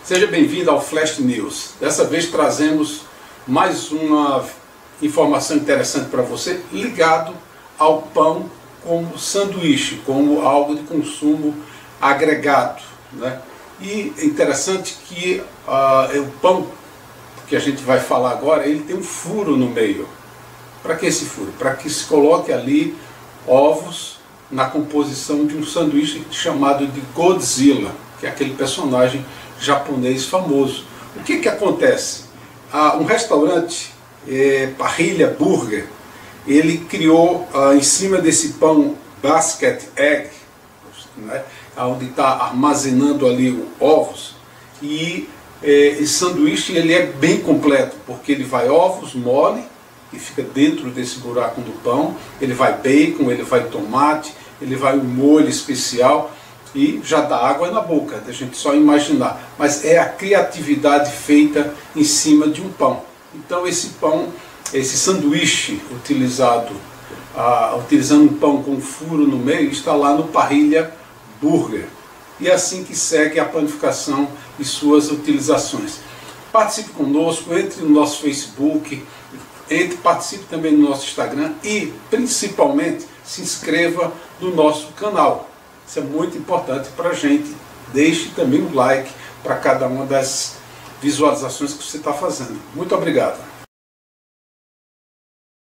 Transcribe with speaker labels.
Speaker 1: Seja bem-vindo ao Flash News. Dessa vez trazemos mais uma informação interessante para você ligado ao pão como sanduíche, como algo de consumo agregado, né? E é interessante que o pão que a gente vai falar agora, ele tem um furo no meio. Para que esse furo? Para que se coloque ali ovos na composição de um sanduíche chamado de Godzilla, que é aquele personagem japonês famoso. O que acontece? Um restaurante, Parrilha Burger, ele criou em cima desse pão basket egg, né, onde está armazenando ali ovos, e esse sanduíche ele é bem completo, porque ele vai ovos mole, que fica dentro desse buraco do pão, ele vai bacon, ele vai tomate, ele vai um molho especial, e já dá água na boca, da gente só imaginar. Mas é a criatividade feita em cima de um pão. Então esse pão, esse sanduíche utilizando um pão com furo no meio, está lá no Parrilha Burger. E é assim que segue a planificação e suas utilizações. Participe conosco, entre no nosso Facebook, participe também no nosso Instagram e, principalmente, se inscreva no nosso canal. Isso é muito importante para a gente. Deixe também um like para cada uma das visualizações que você está fazendo. Muito obrigado.